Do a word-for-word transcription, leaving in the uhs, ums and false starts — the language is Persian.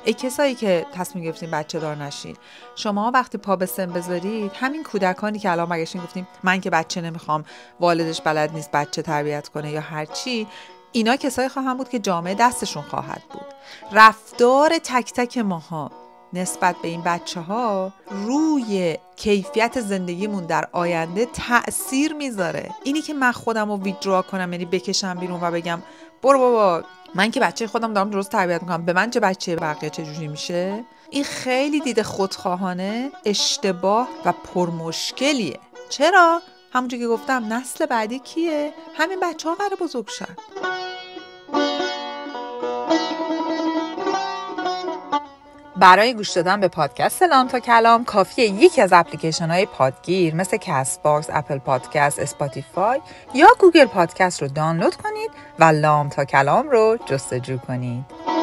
ای کسایی که تصمیم گرفتین بچه دار نشین، شما وقتی پا به سن بذارید، همین کودکانی که الان مگشین گفتیم من که بچه نمیخوام، والدش بلد نیست بچه تربیت کنه یا هر چی، اینا کسایی خواهند بود که جامعه دستشون خواهد بود. رفتار تک تک ماها نسبت به این بچه ها روی کیفیت زندگیمون در آینده تأثیر میذاره. اینی که من خودم رو ویدرا کنم، یعنی بکشم بیرون و بگم برو بابا من که بچه خودم دارم درست تربیت میکنم، به من چه بچه بقیه چجوری میشه، این خیلی دیده خودخواهانه، اشتباه و پرمشکلیه. چرا؟ همونجوری که گفتم نسل بعدی کیه؟ همین بچه ها قراره بزرگ شن. برای گوش دادن به پادکست لام تا کلام کافیه یکی از اپلیکیشن های پادگیر مثل کست باکس، اپل پادکست، اسپاتیفای یا گوگل پادکست رو دانلود کنید و لام تا کلام رو جستجو کنید.